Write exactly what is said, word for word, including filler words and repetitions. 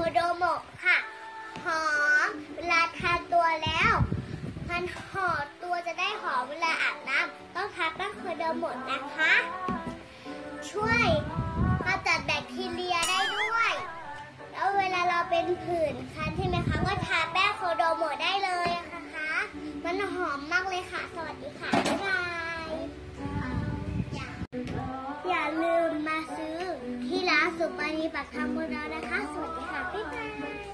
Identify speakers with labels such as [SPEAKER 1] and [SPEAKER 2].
[SPEAKER 1] โดโมะค่ะหอมเวลาทาตัวแล้วมันหอมตัวจะได้หอมเวลาอาบน้ำต้องทาแป้งโคโดโมะนะคะช่วยกำจัดแบคทีเรียได้ด้วยแล้วเวลาเราเป็นผื่นคันใช่ไหมคะก็ทาแป้งโคโดโมะได้เลยนะคะมันหอมมากเลยค่ะสวัสดีค่ะบ๊ายบายอย่าลืมมาซื้อที่ร้านสุปานีปักทำของเรานะคะสวัสดีค่ะบ๊ายบาย